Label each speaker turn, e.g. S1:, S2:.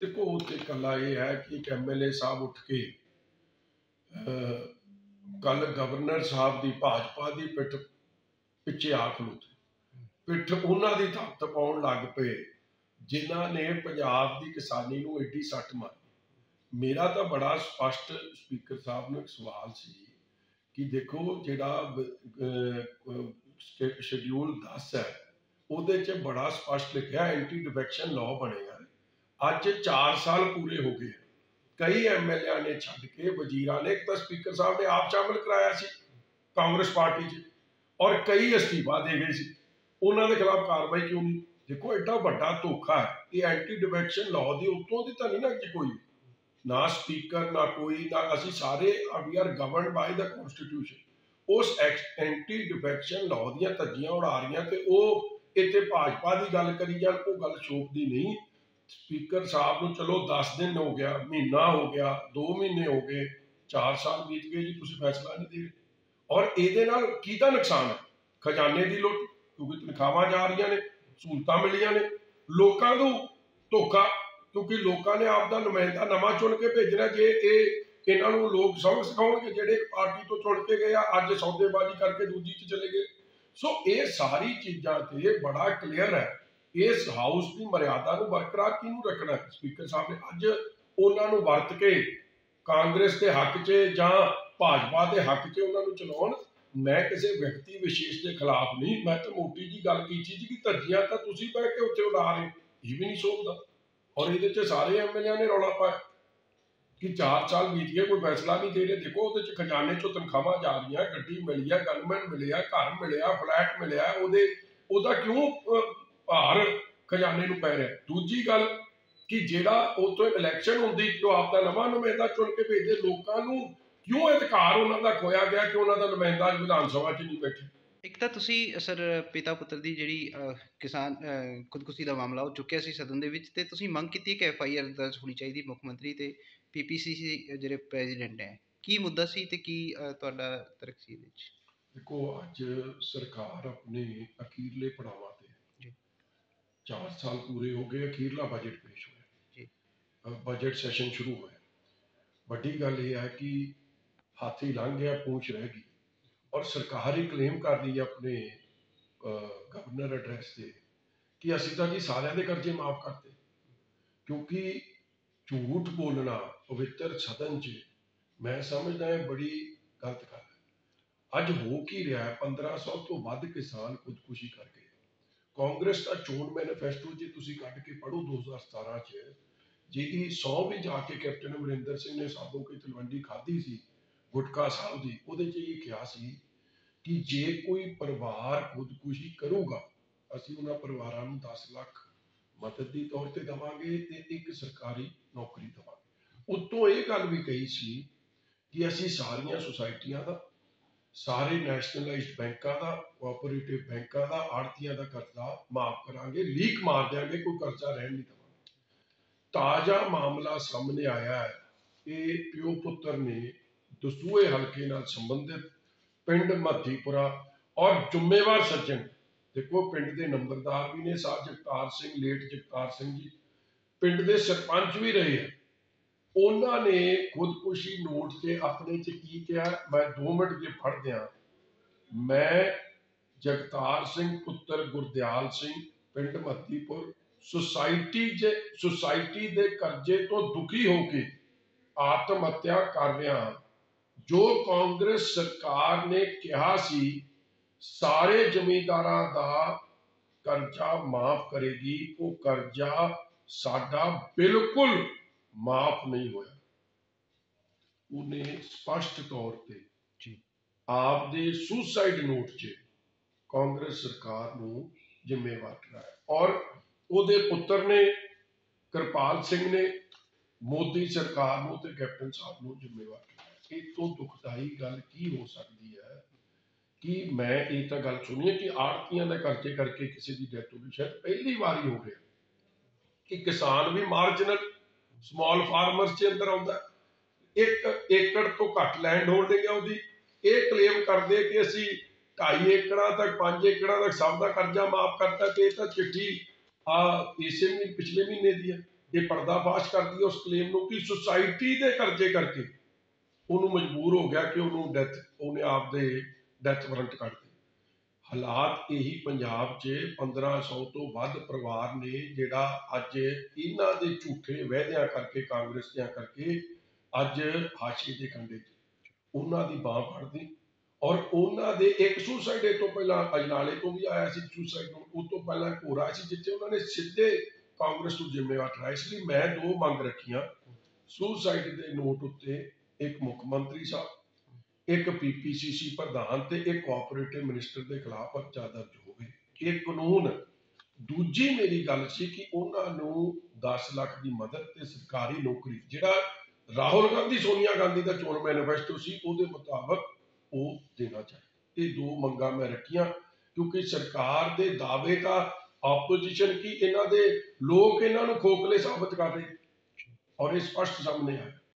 S1: देखो उत्ते कला ये है कि एक MLA साहब उठ के कल गवर्नर साहब की भाजपा की पिठ पिछे आ खलोते पिठ उन्हों की ताकत पाउण लग पे जिन्हों ने पंजाब की किसानी को एडी सट मारी। मेरा तो बड़ा स्पष्ट स्पीकर साहब ने एक सवाल सी कि देखो जिहड़ा शेड्यूल 10 है ਉਹਦੇ 'ਚ बड़ा स्पष्ट लिखा एंटी डिफेक्शन लॉ बनेगा। अज 4 साल पूरे हो गए, कई MLA ने छड्ड के वजीरा ने, एक तो स्पीकर साहब ने आप शामिल कराया सी कांग्रेस पार्टी च, और कई अस्तीफा दे गए सी। उन्होंने खिलाफ कार्रवाई क्यों नहीं? देखो एडा बड़ा धोखा है कि एंटी डिफेक्शन लॉ की उत्तों की तो नहीं ना कि कोई ना स्पीकर ना कोई ना असी सारे we are governed by the constitution. उस एंटी डिफेक्शन लॉ दी धज्जियां उड़ा रही ते वो इत्थे भाजपा की गल करी जान, वो गल शोक दी नहीं। स्पीकर साहब को चलो 10 दिन हो गया, महीना हो गया, 2 महीने हो गए, 4 साल बीत गए जी, तुसीं फैसला नहीं दे रहे। और ये किहदा नुकसान है? खजाने की लुट, क्योंकि तनखावां जा रही ने, सहूलतां मिलियां ने, लोगों को धोखा, क्योंकि लोगों ने आपका नुमाइंदा नवा चुन के भेजना। जे इन्हों लोग सबक सिखाउणगे जिहड़े पार्टी तो चुन के गए अज सौदेबाजी करके दूजी च चले गए। सो ये सारी चीज़ां ते बड़ा क्लीयर है। इस हाउस की मर्यादा को बरकरार किनू रखना है? स्पीकर साहब ने अज उन्होंने वरत के कांग्रेस के हक च जां भाजपा के हक च उन्होंने चलाउण। मैं किसी व्यक्ति विशेष के खिलाफ नहीं, मैं तो मोटी जी गल की जी कि धज्जियां तो तुसीं बह के उत्थे उड़ा रहे, ये भी नहीं शोभदा। और ये सारे MLA ने रौला पाया कि 4 साल बीत गए, कोई फैसला नहीं दे रहे। देखो वो खजाने चो तनखावां जा रही, गड्डी मिली है, गनमैन मिले, घर मिले, फ्लैट मिले, ओदा क्यों भार खजाने को पै रहा? दूजी गल कि जिहड़ा उतो इलैक्शन होंदी जो आपका नवा नुमाइंदा चुन के भेजते, लोगों को क्यों अधिकार उन्हों का खोया गया कि उन्हों का नुमाइंदा विधान सभा च नहीं बैठे?
S2: एक तो तुसी सर पिता पुत्र की जिहड़ी किसान खुदकुशी का मामला हो चुकिया सी सदन दे विच, ते तुसी मंग कीती कि FIR दर्ज होनी चाहिए मुख मंत्री ते PPCC जिहड़े प्रेजिडेंट हैं, की मुद्दा सी ते की तुहाडा तर्क सी इहदे विच?
S1: देखो अज सरकार अपने अखीरले पड़ावां ते,
S2: जी
S1: 4 साल पूरे हो गए, अखीरला बजट पेश होया,
S2: जी
S1: बजट सैशन शुरू होया। वड्डी गल यह है कि हाथी लंघ गया, पूंछ रह गई। और सरकार ही क्लेम कर रही है अपने गवर्नर एड्रैस से कि असी तो जी सारे के कर्जे माफ करते। क्योंकि झूठ बोलना पवित्र सदन च मैं समझदा है बड़ी गलत गल है। अज हो की रहा है, 1500 तो वध किसान खुदकुशी कर गए। कांग्रेस का चोण मैनीफेस्टो जो तुसीं कढ के पढ़ो 2017 च, जिहदी सौ भी जाके कैप्टन अमरिंदर सिंह ने साबों की तलवंडी खाधी सी गुटका साहब की, उहदे च ये कहा सी कि जे कोई परिवार खुदकुशी करूगा असीं उन्हां परिवारां नूं 10 लाख मदद की तौर पर देवांगे ते एक सरकारी नौकरी देवांगे। उत्तों ये गल भी कही सी कि असीं सारियां सोसाइटियां दा, सारे नैशनलाइज्ड बैंकों का, कोआपरेटिव बैंकों का, आड़तियां का कर्जा माफ करांगे, लीक मार देंगे, कोई कर्जा रहन नहीं देवांगे। ताजा मामला सामने आया है, ये प्यो पुत्र ने दसूए हल्के नाल संबंधित पिंड मधीपुरा और जुम्मेवार सज्जन, देखो पिंड के नंबरदार भी ने साहब जगतार सिंह, लेट जगतार सिंह जी, पिंड के सरपंच भी रहे हैं। उन्होंने खुदकुशी नोट से अपने च की किया, मैं 2 मिनट जे पढ़ दिया। मैं जगतार सिंह पुत्र गुरदयाल सिंह, पिंड मतीपुर, सोसाइटी दे कर्जे तो दुखी होके आत्म हत्या कर रहा। जो कांग्रेस सरकार ने कहा सी सारे जमींदारां दा कर्जा माफ करेगी, वो कर्जा साडा बिल्कुल माफ नहीं होया। उन्हें स्पष्ट तौर पर
S2: जी
S1: आपदे सुसाइड नोट च कांग्रेस सरकार नूं जिम्मेवार कराया। और उहदे पुत्र ने कृपाल सिंह ने मोदी सरकार नूं ते कैप्टन साहब नूं जिम्मेवार कराया। इस तो दुखदाई गल की हो सकती है कि मैं ये तो गल सुनी है कि आड़तियां दे कर्जे करके किसी की डेथ हो गई। शायद पहली बार ही हो गया कि किसान भी मार्जिनल स्मॉल फार्मर्स के अंदर आता है। 1 एकड़ तो घट लैंड होल्डिंग है उसकी, ये क्लेम करते कि असी 2.5 एकड़ तक 5 एकड़ तक सब का कर्जा माफ करता। तो चिट्ठी इसे पिछले महीने की है। ਇਹ ਪਰਦਾਫਾਸ਼ ਕਰਦੀ ਹੈ ਉਸ ਕਲੇਮ ਨੂੰ ਕਿ ਸੁਸਾਇਟੀ ਦੇ ਕਰਜ਼ੇ ਕਰਕੇ ਉਹਨੂੰ ਮਜਬੂਰ ਹੋ ਗਿਆ ਕਿ ਉਹਨੇ ਆਪਦੇ ਡੈਥ ਵਾਰੰਟ ਕੱਢ ਦਿੱਤੇ। ਹਾਲਾਤ ਇਹੀ ਪੰਜਾਬ 'ਚ 1500 ਤੋਂ ਵੱਧ ਪਰਿਵਾਰ ਨੇ ਜਿਹੜਾ ਅੱਜ ਇਹਨਾਂ ਦੇ ਝੂਠੇ ਵਾਅਦਿਆਂ ਕਰਕੇ, ਕਾਂਗਰਸ ਦਿਆਂ ਕਰਕੇ ਅੱਜ ਹਾਸ਼ੀਏ ਦੇ ਕੰਢੇ 'ਚ ਉਹਨਾਂ ਦੀ ਬਾਂਹ ਫੜਦੀ। ਔਰ ਉਹਨਾਂ ਦੇ ਇੱਕ ਸੁਸਾਈਡ ਤੋਂ ਪਹਿਲਾਂ ਅਜਨਾਲੇ ਤੋਂ ਵੀ ਆਇਆ ਸੀ ਸੁਸਾਈਡ ਨੋਟ, ਉਸ ਤੋਂ ਪਹਿਲਾਂ ਇੱਕ ਹੋਰ ਆਇਆ ਸੀ ਜਿੱਥੇ ਉਹਨਾਂ ਨੇ ਸਿੱਧੇ ਕਾਂਗਰਸ ਨੂੰ ਜ਼ਿੰਮੇਵਾਰ ਠਹਿਰਾਇਆ। ਇਸ ਲਈ ਮੈਂ ਦੋ ਮੰਗ ਰੱਖੀਆਂ ਸੁਸਾਈਡ ਦੇ ਨੋਟ ਉੱਤੇ, ਇੱਕ ਮੁੱਖ ਮੰਤਰੀ ਸਾਹਿਬ, ਇੱਕ ਪੀਪੀਸੀਸੀ ਪ੍ਰਧਾਨ ਤੇ ਇੱਕ ਕੋਆਪਰੇਟਿਵ ਮਿਨਿਸਟਰ ਦੇ ਖਿਲਾਫ ਪਰਚਾ ਦਰਜ ਹੋਵੇ। ਇਹ ਕਾਨੂੰਨ। ਦੂਜੀ ਮੇਰੀ ਗੱਲ ਸੀ ਕਿ ਉਹਨਾਂ ਨੂੰ 10 ਲੱਖ ਦੀ ਮਦਦ ਤੇ ਸਰਕਾਰੀ ਨੌਕਰੀ, ਜਿਹੜਾ ਰਾਹੁਲ ਗਾਂਧੀ ਸੋਨੀਆ ਗਾਂਧੀ ਦਾ ਚੋਣ ਮੈਨੀਫੈਸਟੋ ਸੀ ਉਹਦੇ ਮੁਤਾਬਕ ਉਹ ਦੇਣਾ ਚਾਹੀਦਾ। ਇਹ ਦੋ ਮੰਗਾਂ ਮੈਂ ਰੱਖੀਆਂ ਕਿਉਂਕਿ ਸਰਕਾਰ ਦੇ ਦਾਅਵੇ ਦਾ ਆਪੋਜੀਸ਼ਨ ਕੀ, ਇਹਨਾਂ ਦੇ ਲੋਕ ਇਹਨਾਂ ਨੂੰ ਖੋਖਲੇ ਸਾਬਤ ਕਰ ਰਹੇ ਔਰ ਇਹ ਸਪਸ਼ਟ ਸਾਹਮਣੇ ਆਇਆ।